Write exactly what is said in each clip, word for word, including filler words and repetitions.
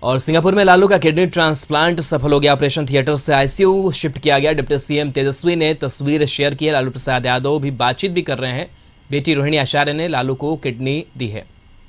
और सिंगापुर में लालू का किडनी ट्रांसप्लांट सफल हो गया। ऑपरेशन थिएटर से आईसीयू शिफ्ट किया गया। डिप्टी सीएम तेजस्वी ने तस्वीर शेयर की है। लालू प्रसाद यादव भी बातचीत भी कर रहे हैं। बेटी रोहिणी आचार्य ने लालू को किडनी दी है।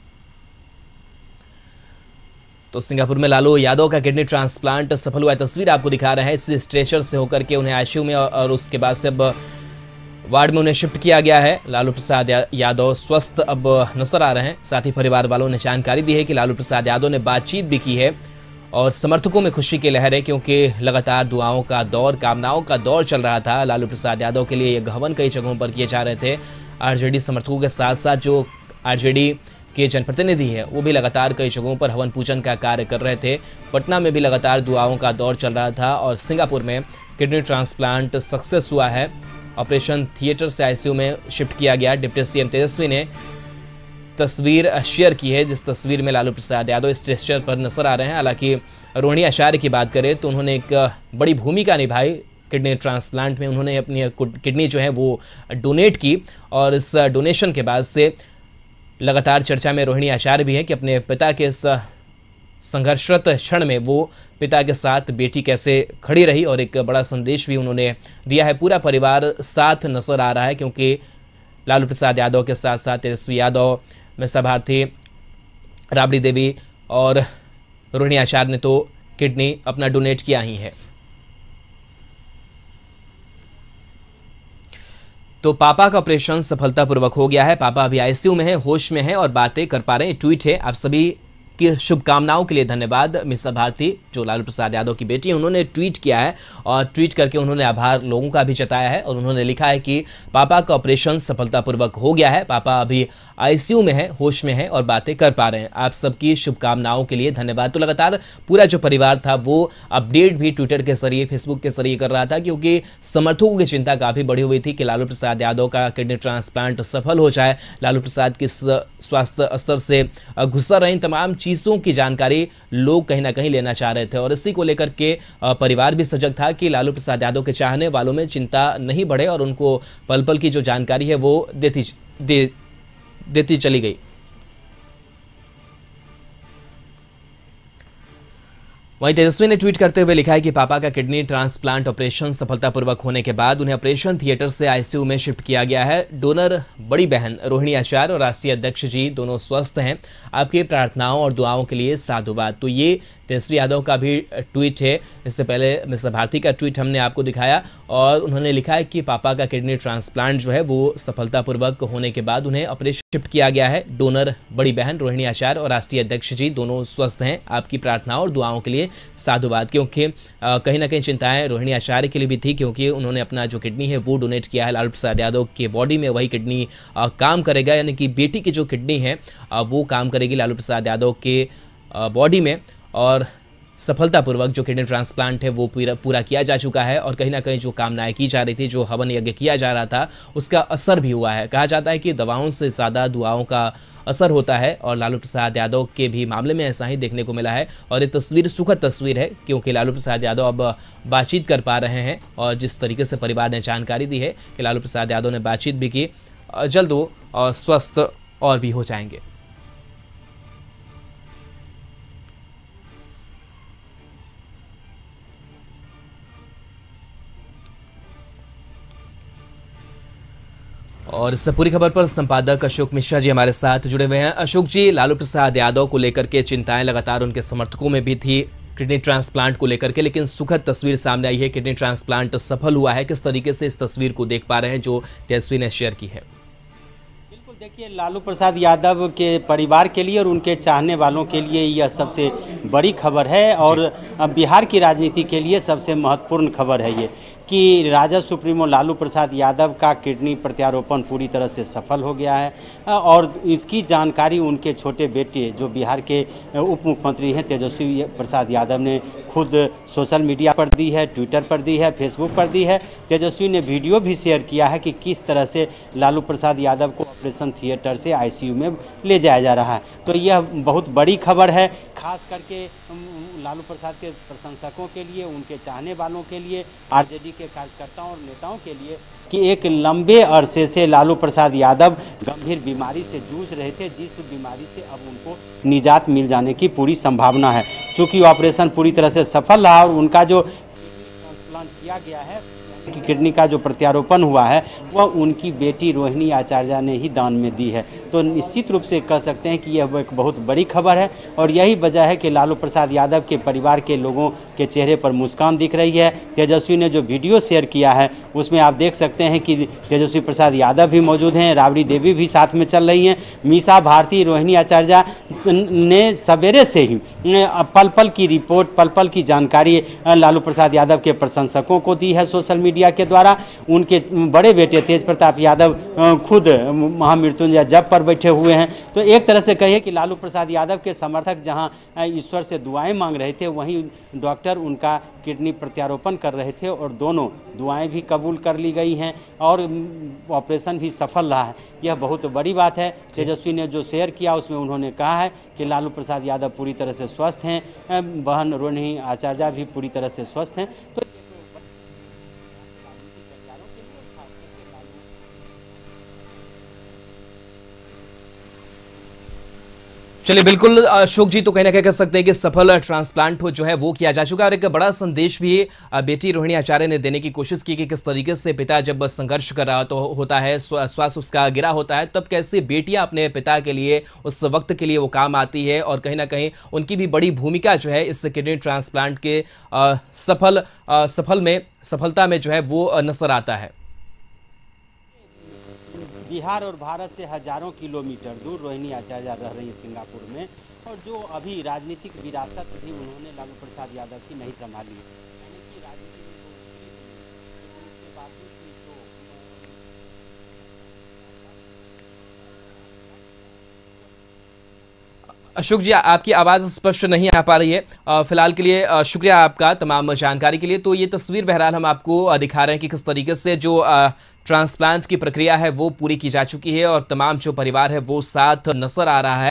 तो सिंगापुर में लालू यादव का किडनी ट्रांसप्लांट सफल हुआ। तस्वीर आपको दिखा रहे हैं। इस स्ट्रेचर से होकर के उन्हें आईसीयू में और उसके बाद से अब वार्ड में उन्हें शिफ्ट किया गया है। लालू प्रसाद यादव स्वस्थ अब नजर आ रहे हैं। साथ ही परिवार वालों ने जानकारी दी है कि लालू प्रसाद यादव ने बातचीत भी की है और समर्थकों में खुशी की लहर है, क्योंकि लगातार दुआओं का दौर, कामनाओं का दौर चल रहा था। लालू प्रसाद यादव के लिए यह हवन कई जगहों पर किए जा रहे थे। आरजेडी समर्थकों के साथ साथ जो आरजेडी के जनप्रतिनिधि है वो भी लगातार कई जगहों पर हवन पूजन का कार्य कर रहे थे। पटना में भी लगातार दुआओं का दौर चल रहा था और सिंगापुर में किडनी ट्रांसप्लांट सक्सेस हुआ है। ऑपरेशन थिएटर से आईसीयू में शिफ्ट किया गया। डिप्टी सीएम तेजस्वी ने तस्वीर शेयर की है, जिस तस्वीर में लालू प्रसाद यादव स्ट्रेचर पर नजर आ रहे हैं। हालांकि रोहिणी आचार्य की बात करें तो उन्होंने एक बड़ी भूमिका निभाई किडनी ट्रांसप्लांट में। उन्होंने अपनी किडनी जो है वो डोनेट की और इस डोनेशन के बाद से लगातार चर्चा में रोहिणी आचार्य भी है कि अपने पिता के इस संघर्षरत क्षण में वो पिता के साथ बेटी कैसे खड़ी रही और एक बड़ा संदेश भी उन्होंने दिया है। पूरा परिवार साथ नजर आ रहा है, क्योंकि लालू प्रसाद यादव के साथ साथ तेजस्वी यादव, मीसा भारती, राबड़ी देवी और रोहिणी आचार्य ने तो किडनी अपना डोनेट किया ही है। तो पापा का ऑपरेशन सफलतापूर्वक हो गया है। पापा अभी आईसीयू में है, होश में है और बातें कर पा रहे हैं। ट्वीट है, आप सभी की शुभकामनाओं के लिए धन्यवाद। मीसा भारती जो लालू प्रसाद यादव की बेटी है, उन्होंने ट्वीट किया है और ट्वीट करके उन्होंने आभार लोगों का भी जताया है और उन्होंने लिखा है कि पापा का ऑपरेशन सफलतापूर्वक हो गया है। पापा अभी आईसीयू में है, होश में है और बातें कर पा रहे हैं। आप सबकी शुभकामनाओं के लिए धन्यवाद। तो लगातार पूरा जो परिवार था वो अपडेट भी ट्विटर के जरिए, फेसबुक के जरिए कर रहा था, क्योंकि समर्थकों की चिंता काफ़ी बढ़ी हुई थी कि लालू प्रसाद यादव का किडनी ट्रांसप्लांट सफल हो जाए। लालू प्रसाद किस स्वास्थ्य स्तर से गुजर रहे, तमाम चीज़ों की जानकारी लोग कहीं ना कहीं लेना चाह रहे थे और इसी को लेकर के परिवार भी सजग था कि लालू प्रसाद यादव के चाहने वालों में चिंता नहीं बढ़े और उनको पल पल की जो जानकारी है वो देती दे, देती चली गई। वहीं तेजस्वी ने ट्वीट करते हुए लिखा है कि पापा का किडनी ट्रांसप्लांट ऑपरेशन सफलतापूर्वक होने के बाद उन्हें ऑपरेशन थिएटर से आईसीयू में शिफ्ट किया गया है। डोनर बड़ी बहन रोहिणी आचार्य और राष्ट्रीय अध्यक्ष जी दोनों स्वस्थ हैं। आपकी प्रार्थनाओं और दुआओं के लिए साधुवाद। तो ये तेजस्वी यादव का भी ट्वीट है। इससे पहले मीसा भारती का ट्वीट हमने आपको दिखाया और उन्होंने लिखा है कि पापा का किडनी ट्रांसप्लांट जो है वो सफलतापूर्वक होने के बाद उन्हें ऑपरेशन शिफ्ट किया गया है। डोनर बड़ी बहन रोहिणी आचार्य और राष्ट्रीय अध्यक्ष जी दोनों स्वस्थ हैं। आपकी प्रार्थनाओं और दुआओं के लिए साधुवाद। क्योंकि कहीं ना कहीं चिंताएं रोहिणी आचार्य के लिए भी थी, क्योंकि उन्होंने अपना जो किडनी है वो डोनेट किया है। लालू प्रसाद यादव के बॉडी में वही किडनी काम करेगा, यानी कि बेटी की जो किडनी है वो काम करेगी लालू प्रसाद यादव के बॉडी में और सफलतापूर्वक जो किडनी ट्रांसप्लांट है वो पूरा पूरा किया जा चुका है और कहीं ना कहीं जो कामनाएं की जा रही थी, जो हवन यज्ञ किया जा रहा था, उसका असर भी हुआ है। कहा जाता है कि दवाओं से ज़्यादा दुआओं का असर होता है और लालू प्रसाद यादव के भी मामले में ऐसा ही देखने को मिला है और ये तस्वीर सुखद तस्वीर है, क्योंकि लालू प्रसाद यादव अब बातचीत कर पा रहे हैं और जिस तरीके से परिवार ने जानकारी दी है कि लालू प्रसाद यादव ने बातचीत भी की, जल्द वो और स्वस्थ और भी हो जाएंगे। और इस पूरी खबर पर संपादक अशोक मिश्रा जी हमारे साथ जुड़े हुए हैं। अशोक जी, लालू प्रसाद यादव को लेकर के चिंताएं लगातार उनके समर्थकों में भी थी किडनी ट्रांसप्लांट को लेकर के, लेकिन सुखद तस्वीर सामने आई है। किडनी ट्रांसप्लांट सफल हुआ है। किस तरीके से इस तस्वीर को देख पा रहे हैं जो तेजस्वी ने शेयर की है? बिल्कुल, देखिए, लालू प्रसाद यादव के परिवार के लिए और उनके चाहने वालों के लिए यह सबसे बड़ी खबर है और बिहार की राजनीति के लिए सबसे महत्वपूर्ण खबर है ये कि राजद सुप्रीमो लालू प्रसाद यादव का किडनी प्रत्यारोपण पूरी तरह से सफल हो गया है और इसकी जानकारी उनके छोटे बेटे जो बिहार के उप मुख्यमंत्री हैं तेजस्वी प्रसाद यादव ने खुद सोशल मीडिया पर दी है, ट्विटर पर दी है, फेसबुक पर दी है। तेजस्वी ने वीडियो भी शेयर किया है कि किस तरह से लालू प्रसाद यादव को ऑपरेशन थिएटर से आईसीयू में ले जाया जा रहा है। तो यह बहुत बड़ी खबर है, खास करके लालू प्रसाद के प्रशंसकों के लिए, उनके चाहने वालों के लिए, आरजेडी के कार्यकर्ताओं और नेताओं के लिए कि एक लंबे अरसे से लालू प्रसाद यादव गंभीर बीमारी से जूझ रहे थे, जिस बीमारी से अब उनको निजात मिल जाने की पूरी संभावना है। चूँकि ऑपरेशन पूरी तरह से सफल रहा और उनका जो ट्रांसप्लांट किया गया है कि किडनी का जो प्रत्यारोपण हुआ है वह उनकी बेटी रोहिणी आचार्य ने ही दान में दी है। तो निश्चित रूप से कह सकते हैं कि यह एक बहुत बड़ी खबर है और यही वजह है कि लालू प्रसाद यादव के परिवार के लोगों के चेहरे पर मुस्कान दिख रही है। तेजस्वी ने जो वीडियो शेयर किया है उसमें आप देख सकते हैं कि तेजस्वी प्रसाद यादव भी मौजूद हैं, राबड़ी देवी भी साथ में चल रही हैं। मीसा भारती, रोहिणी आचार्य ने सवेरे से ही पल पल की रिपोर्ट, पल पल की जानकारी लालू प्रसाद यादव के प्रशंसकों को दी है सोशल मीडिया के द्वारा। उनके बड़े बेटे तेज प्रताप यादव खुद महामृत्युंजय जप पर बैठे हुए हैं। तो एक तरह से कहिए कि लालू प्रसाद यादव के समर्थक जहां ईश्वर से दुआएं मांग रहे थे, वहीं डॉक्टर उनका किडनी प्रत्यारोपण कर रहे थे और दोनों दुआएं भी कबूल कर ली गई हैं और ऑपरेशन भी सफल रहा है। यह बहुत बड़ी बात है। तेजस्वी ने जो शेयर किया उसमें उन्होंने कहा है कि लालू प्रसाद यादव पूरी तरह से स्वस्थ हैं, बहन रोहिणी आचार्य भी पूरी तरह से स्वस्थ हैं। तो चलिए, बिल्कुल अशोक जी, तो कहीं ना कहीं कह सकते हैं कि सफल ट्रांसप्लांट हो जो है वो किया जा चुका है और एक बड़ा संदेश भी बेटी रोहिणी आचार्य ने देने की कोशिश की कि किस तरीके से पिता जब संघर्ष कर रहा तो होता है, स्वास्थ्य उसका गिरा होता है, तब कैसे बेटियां अपने पिता के लिए उस वक्त के लिए वो काम आती है और कहीं ना कहीं उनकी भी बड़ी भूमिका जो है इस किडनी ट्रांसप्लांट के आ, सफल आ, सफल में सफलता में जो है वो नजर आता है। बिहार और भारत से हजारों किलोमीटर दूर रोहिणी आचार्य रह रही सिंगापुर में और जो अभी राजनीतिक विरासत भी उन्होंने लालू प्रसाद यादव की नहीं संभाली। यानी कि राजनीति में उसके बावजूद भी जो अशोक जी, आपकी आवाज़ स्पष्ट नहीं आ पा रही है। फिलहाल के लिए शुक्रिया आपका तमाम जानकारी के लिए। तो ये तस्वीर बहरहाल हम आपको दिखा रहे हैं कि किस तरीके से जो ट्रांसप्लांट की प्रक्रिया है वो पूरी की जा चुकी है और तमाम जो परिवार है वो साथ नजर आ रहा है।